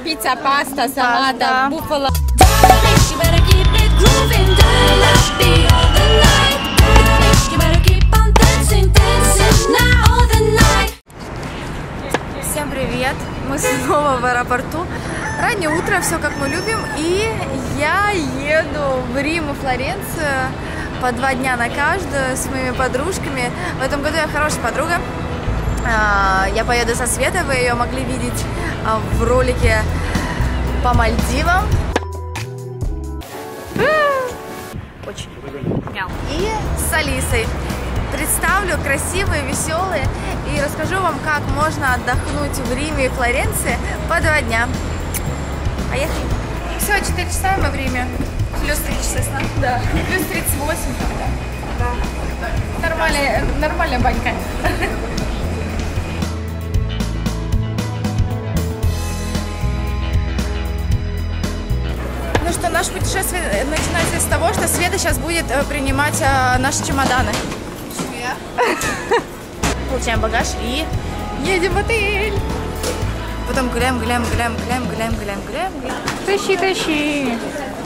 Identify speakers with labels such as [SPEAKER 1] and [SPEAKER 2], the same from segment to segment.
[SPEAKER 1] Пицца, паста, салата, буффало.
[SPEAKER 2] Всем привет! Мы снова в аэропорту. Раннее утро, все как мы любим. И я еду в Рим и Флоренцию по 2 дня на каждую с моими подружками. В этом году я хорошая подруга. Я поеду со Светой, вы ее могли видеть в ролике по Мальдивам. Очень. И с Алисой. Представлю красивые, веселые и расскажу вам, как можно отдохнуть в Риме и Флоренции по 2 дня. Поехали. Все, 4 часа мы в Риме. Плюс 3 часа сна. Да. Плюс 38. Да. Нормальная банька. Ну что, наше путешествие начинается с того, что Света сейчас будет принимать наши чемоданы. Получаем багаж и едем в отель. Потом гуляем. Тащи.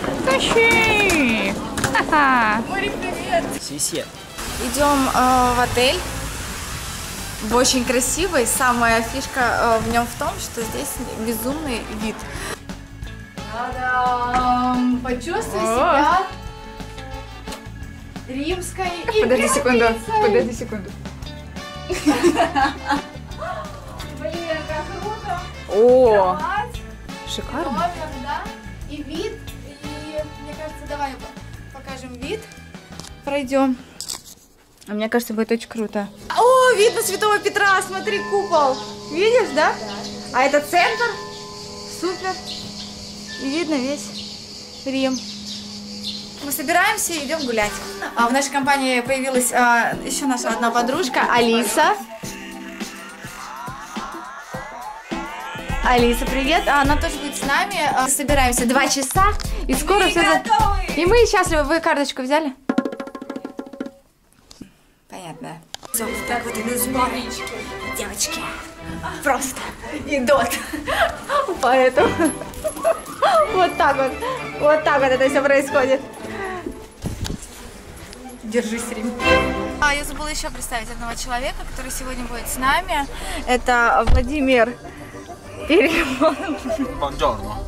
[SPEAKER 2] Ха-ха. Море, привет. Идем в отель. Очень красивый. Самая фишка в нем в том, что здесь безумный вид. Та-дам! Почувствуй себя римской императрицей.
[SPEAKER 1] Подожди секунду.
[SPEAKER 2] Блин, как круто!
[SPEAKER 1] О,
[SPEAKER 2] Кровать,
[SPEAKER 1] шикарно.
[SPEAKER 2] номер, да? И вид, и мне кажется, давай покажем вид. Пройдем. Мне кажется, будет очень круто. О, видно Святого Петра, смотри, купол. Видишь, да? А это центр. Супер. И видно весь Рим. Мы собираемся и идем гулять. В нашей компании появилась еще наша одна подружка, Алиса. Алиса, привет. Она тоже будет с нами. Собираемся 2 часа. И скоро все... И мы счастливы. Вы карточку взяли? Понятно. Все, вот так вот идут сборы. Девочки просто идут. Поэтому вот так вот это все происходит. Держись, Рим. Я забыла еще представить одного человека, который сегодня будет с нами. Это Владимир Перемон.
[SPEAKER 3] Buongiorno.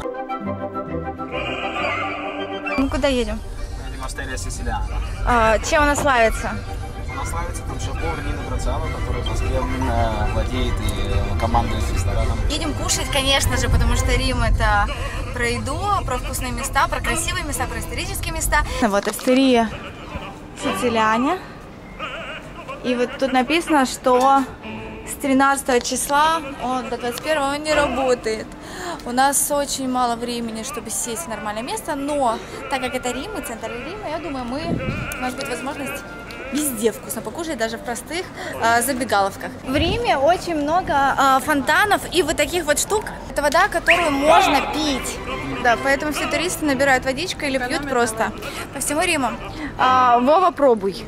[SPEAKER 2] Мы куда едем?
[SPEAKER 3] Едем в Остерия Сицилиана.
[SPEAKER 2] Чем она славится?
[SPEAKER 3] Она славится там шеф-повар Нина Грациано, который в Москве владеет и командой с рестораном. Едем кушать, конечно же, потому что Рим — это про еду, про вкусные места, про красивые места, про исторические места. Вот Остерия Сицилиане. И вот тут написано, что с 13 числа до 21 он не работает. У нас очень мало времени, чтобы сесть в нормальное место, но так как это Рим и центр Рима, я думаю, у нас будет возможность везде вкусно покушать, даже в простых забегаловках. В Риме очень много фонтанов и вот таких вот штук. Это вода, которую можно пить. Да, поэтому все туристы набирают водичку или пьют просто по всему Риму. Вова, пробуй.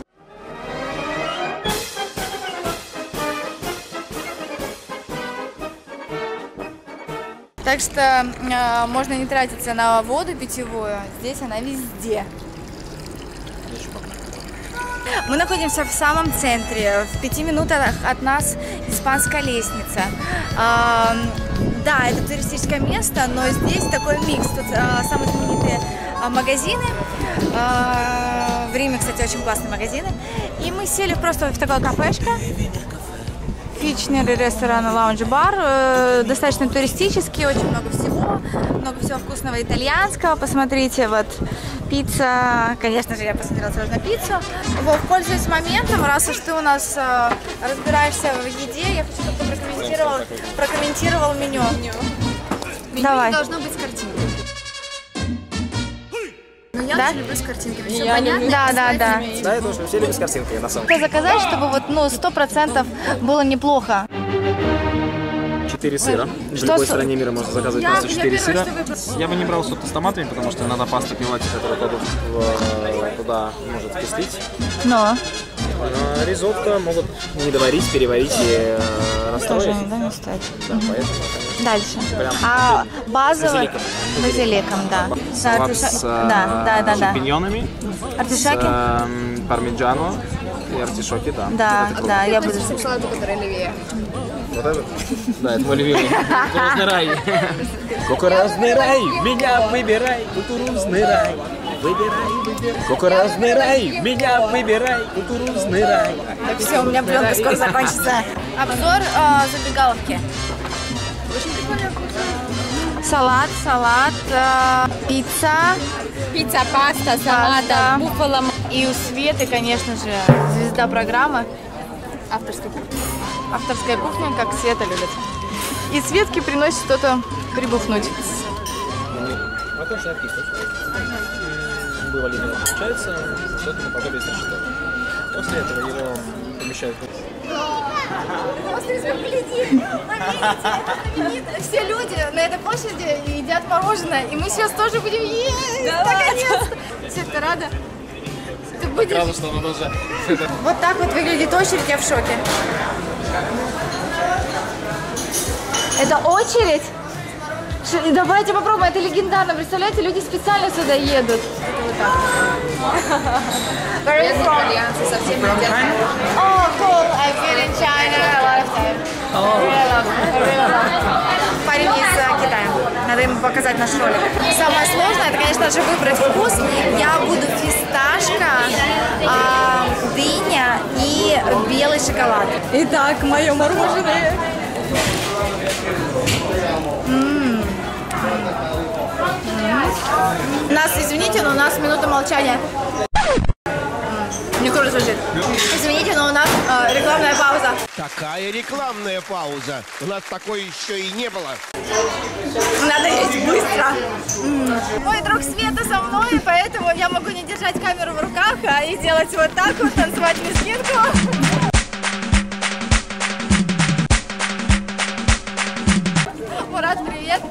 [SPEAKER 3] Так что можно не тратиться на воду питьевую, здесь она везде. Мы находимся в самом центре, в 5 минутах от нас Испанская лестница. Да, это туристическое место, но здесь такой микс. Тут самые знаменитые магазины. В Риме, кстати, очень классные магазины. И мы сели просто в такое кафешко. Фичнер, ресторан, лаунж-бар. Достаточно туристический, очень много всего вкусного итальянского. Посмотрите, вот пицца. Конечно же, я посмотрела сразу на пиццу. Вов, пользуясь моментом, раз уж ты у нас разбираешься в еде, я хочу, чтобы ты прокомментировал меню.
[SPEAKER 1] Меню
[SPEAKER 2] Давай.
[SPEAKER 1] Должно быть с картинкой. Но я
[SPEAKER 2] Да?
[SPEAKER 1] люблю с картинками. Все
[SPEAKER 2] Я
[SPEAKER 1] понятно?
[SPEAKER 2] люблю. Да.
[SPEAKER 3] Да, я думаю, все любят с картинкой, на самом деле.
[SPEAKER 2] Что заказать, чтобы вот, 100% было неплохо.
[SPEAKER 3] 4 сыра. В
[SPEAKER 2] Что
[SPEAKER 3] любой
[SPEAKER 2] с-
[SPEAKER 3] стране мира можно заказывать просто 4 сыра. Я бы не брал супы с томатами, потому что иногда паста пивати, которую кладут туда, может вкуслить.
[SPEAKER 2] Но.
[SPEAKER 4] Ризотто могут не доварить, переварить и расстроить.
[SPEAKER 2] Тоже, да, не стоит.
[SPEAKER 4] Да, поэтому, конечно.
[SPEAKER 2] Дальше.
[SPEAKER 4] Прям
[SPEAKER 2] А базовый?
[SPEAKER 4] базиликом.
[SPEAKER 2] Базиликом, да.
[SPEAKER 4] Салат с
[SPEAKER 2] Да.
[SPEAKER 4] шампиньонами,
[SPEAKER 2] Артишаки?
[SPEAKER 4] с пармиджано и артишоки, да.
[SPEAKER 2] Да, я буду.
[SPEAKER 1] Салату, который левее.
[SPEAKER 4] Вот этот? Да, это мой любимый. Кукурузный рай. Кукурузный рай, меня выбирай. Кукурузный рай. Выбирай. Кукурузный рай, меня выбирай. Кукурузный рай.
[SPEAKER 2] Так, все, у меня пленка скоро закончится. Обзор забегаловки. Салат, пицца.
[SPEAKER 1] Пицца, паста, салата,
[SPEAKER 2] Да.
[SPEAKER 1] буффало.
[SPEAKER 2] И у Светы, конечно же, звезда программы.
[SPEAKER 1] Авторская кухня.
[SPEAKER 2] Авторская кухня, как Света любит. И Светке приносит что-то прибухнуть.
[SPEAKER 4] Окончено писать. Было ли не получается, что-то наподобие сочетания. После этого его помещают
[SPEAKER 2] Все люди на этой площади едят мороженое, и мы сейчас тоже будем есть. Наконец-то. Света, рада? Ты будешь?
[SPEAKER 4] Сразу, что оно тоже...
[SPEAKER 2] Вот так вот выглядит очередь, я в шоке. Это очередь? Давайте попробуем, это легендарно. Представляете, люди специально сюда едут. Это вот так.
[SPEAKER 1] Итальянцы совсем не едят.
[SPEAKER 2] Oh, cool. I've been in China a lot of time. I really love. Парень из Китая. Надо ему показать наш ролик. Самое сложное, это, конечно же, выбрать вкус. Я буду фисташка, дыня и белый шоколад. Итак, мое мороженое. Нас, извините, но у нас минута молчания. Не круто звучит. Извините, но у нас рекламная пауза.
[SPEAKER 5] Такая рекламная пауза. У нас такой еще и не было.
[SPEAKER 2] Надо есть быстро. Мой друг Света со мной, поэтому я могу не держать камеру в руках, а и делать вот так вот, танцевать лезгинку. Мурат, привет.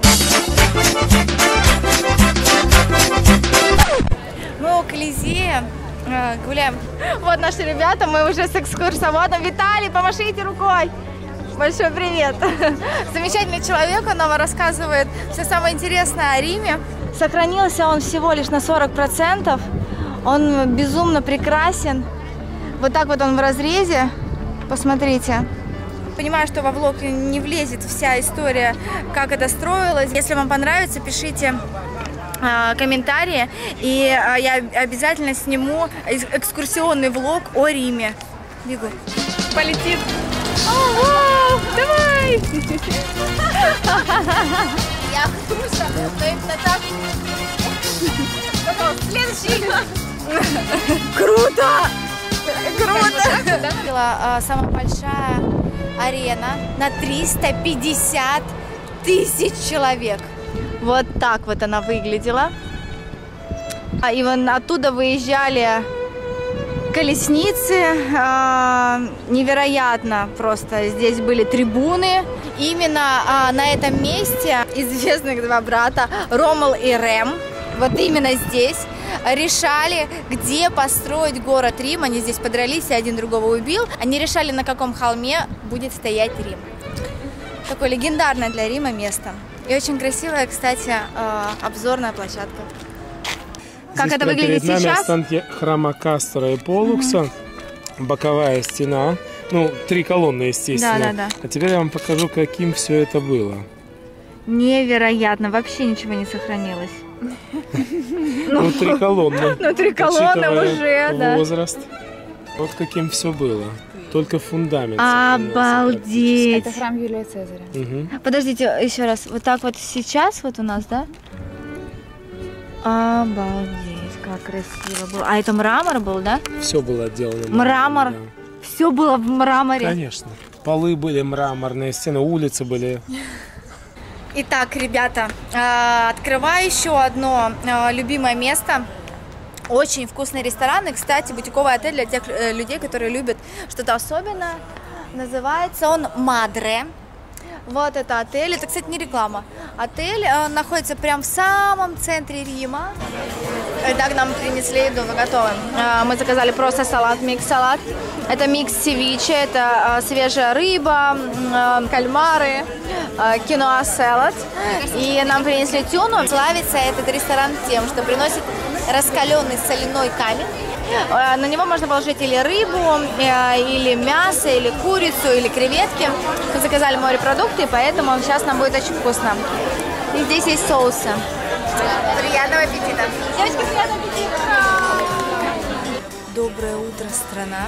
[SPEAKER 2] Мы у Колизея гуляем. Вот наши ребята, мы уже с экскурсоводом. Виталий, помашите рукой. Большой привет. Замечательный человек, он нам рассказывает все самое интересное о Риме. Сохранился он всего лишь на 40%. Он безумно прекрасен. Вот так вот он в разрезе. Посмотрите. Понимаю, что во влог не влезет вся история, как это строилось. Если вам понравится, пишите комментарии, и я обязательно сниму экскурсионный влог о Риме. Бегу. Полетит. О, вау, давай! Я Катруша, но именно так. Следующий. Круто! Круто! Самая большая арена на 350 тысяч человек. Вот так вот она выглядела. И вон оттуда выезжали колесницы. Невероятно просто. Здесь были трибуны. Именно на этом месте известных два брата Ромул и Рем, вот именно здесь, решали, где построить город Рим. Они здесь подрались, и один другого убил. Они решали, на каком холме будет стоять Рим. Такое легендарное для Рима место. И очень красивая, кстати, обзорная площадка. Как
[SPEAKER 6] Здесь
[SPEAKER 2] это выглядит
[SPEAKER 6] перед нами
[SPEAKER 2] сейчас?
[SPEAKER 6] останки храма Кастора и Поллукса, боковая стена, ну, 3 колонны, естественно.
[SPEAKER 2] Да.
[SPEAKER 6] А теперь я вам покажу, каким все это было.
[SPEAKER 2] Невероятно, вообще ничего не сохранилось.
[SPEAKER 6] Ну, 3 колонны.
[SPEAKER 2] Ну, 3 колонны уже, да.
[SPEAKER 6] Возраст. Вот каким все было. Только фундамент.
[SPEAKER 2] Обалдеть!
[SPEAKER 1] Это храм Юлия Цезаря.
[SPEAKER 6] Угу.
[SPEAKER 2] Подождите, еще раз. Вот так вот сейчас вот у нас, да? Обалдеть, как красиво было. А это мрамор был, да?
[SPEAKER 6] Все было отделано.
[SPEAKER 2] Мрамор.
[SPEAKER 6] Да.
[SPEAKER 2] Все было в мраморе.
[SPEAKER 6] Конечно. Полы были мраморные, стены, улицы были.
[SPEAKER 2] Итак, ребята, открываю еще одно любимое место. Очень вкусные рестораны. Кстати, бутиковый отель для тех людей, которые любят что-то особенное. Называется он Мадре. Вот это отель. Это, кстати, не реклама. Отель находится прямо в самом центре Рима. Итак, нам принесли еду, мы готовы. Мы заказали просто салат, микс-салат. Это микс севиче, это свежая рыба, кальмары, киноа-салат. И нам принесли тюну. Славится этот ресторан тем, что приносит раскаленный соляной камень. На него можно положить или рыбу, или мясо, или курицу, или креветки. Мы заказали морепродукты, поэтому сейчас нам будет очень вкусно. И здесь есть соусы. Приятного аппетита! Девочки, приятного аппетита! Доброе утро, страна!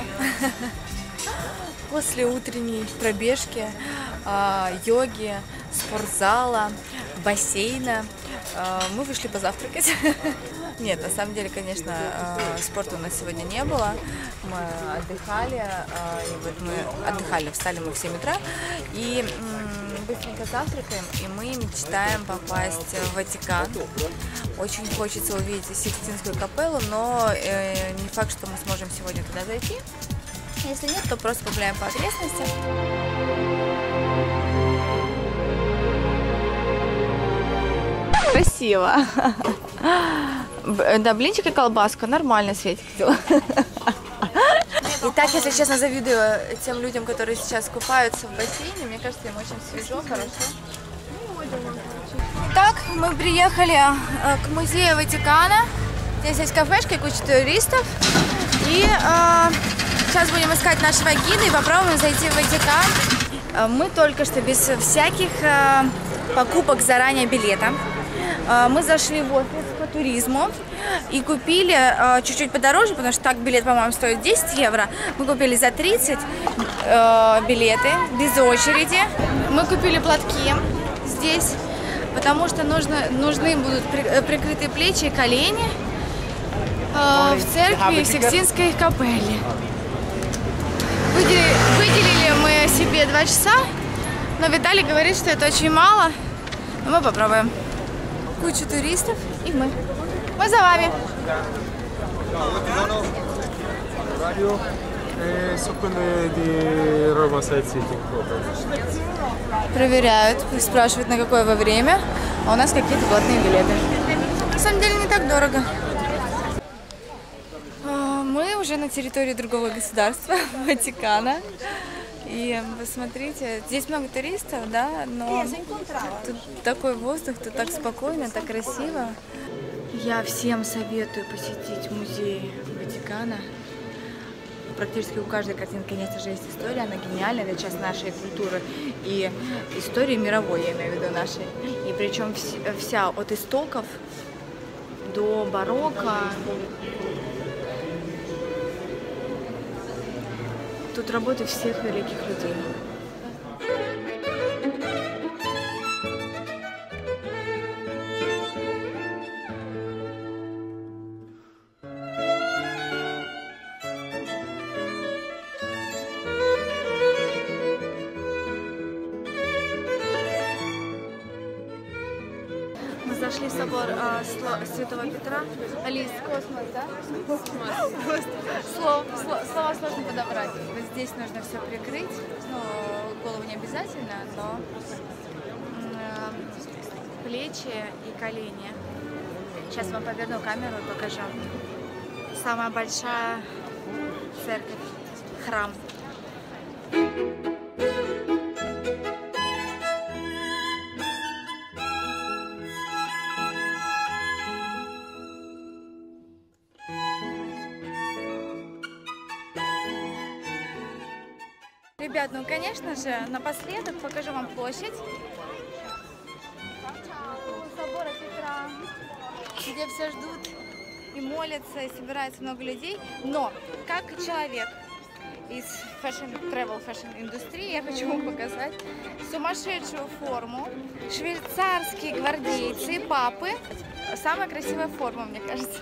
[SPEAKER 2] После утренней пробежки, йоги, спортзала, бассейна мы вышли позавтракать. Нет, на самом деле, конечно, спорта у нас сегодня не было. Мы отдыхали, и вот мы отдыхали, встали мы в 7 утра и быстренько завтракаем, и мы мечтаем попасть в Ватикан. Очень хочется увидеть Сикстинскую капеллу, но не факт, что мы сможем сегодня туда зайти. Если нет, то просто погуляем по окрестностям. Красиво. Да, блинчик и колбаска. Нормально, Светик, дела. Итак, если честно, завидую тем людям, которые сейчас купаются в бассейне. Мне кажется, им очень свежо, хорошо. Итак, мы приехали к музею Ватикана. Здесь есть кафешка и куча туристов. И сейчас будем искать нашего гида и попробуем зайти в Ватикан. Мы только что без всяких покупок заранее билета. Мы зашли в офис по туризму и купили чуть-чуть подороже, потому что так билет, по-моему, стоит 10 евро. Мы купили за 30 билеты, без очереди. Мы купили платки здесь, потому что нужны будут прикрытые плечи и колени в церкви Сикстинской капеллы. Выделили мы себе 2 часа, но Виталий говорит, что это очень мало, но мы попробуем. Куча туристов и мы. Мы за вами. Проверяют, спрашивают, на какое во время, а у нас какие-то платные билеты. На самом деле не так дорого. Мы уже на территории другого государства, Ватикана. И посмотрите, здесь много туристов, да, но тут такой воздух, тут так спокойно, так красиво. Я всем советую посетить музей Ватикана. Практически у каждой картины, конечно же, есть история, она гениальная, это часть нашей культуры и истории мировой, я имею в виду нашей. И причем вся от истоков до барокко. Тут работа всех великих людей. Мы зашли в собор Святого Петра. Алис, космос, да? Слова сложно подобрать. Вот здесь нужно все прикрыть. Ну, голову не обязательно, но плечи и колени. Сейчас вам поверну камеру и покажу. Самая большая церковь, храм. Ребят, ну конечно же, напоследок покажу вам площадь собора Петра, где все ждут и молятся, и собирается много людей. Но как человек из travel fashion индустрии я хочу вам показать сумасшедшую форму, швейцарские гвардейцы, папы. Самая красивая форма, мне кажется.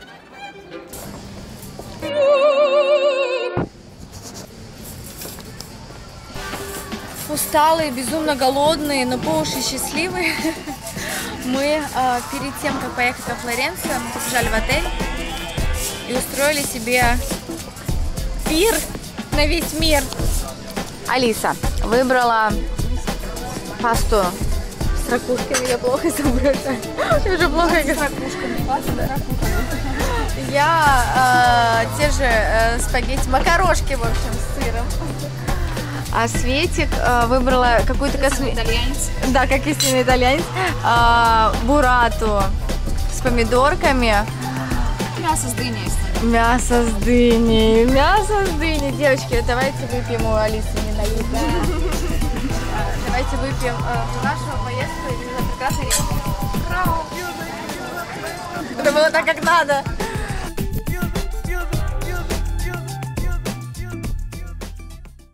[SPEAKER 2] Усталые, безумно голодные, но по уши счастливые. Мы перед тем, как поехать во Флоренцию, мы побежали в отель и устроили себе пир на весь мир. Алиса выбрала пасту с ракушками. Я плохо соображаю. Я уже плохо с ракушками. Я те же спагетти, макарошки, в общем, с сыром. А Светик выбрала какую-то
[SPEAKER 1] Итальянец.
[SPEAKER 2] Да, как истинный итальянец. Бурату с помидорками.
[SPEAKER 1] Мясо с дыней.
[SPEAKER 2] Мясо с дыней. Мясо с дыней. Девочки, давайте выпьем у Алисы не на еда. Давайте выпьем нашу поездку и за прекрасный рейс. Это было так, как надо.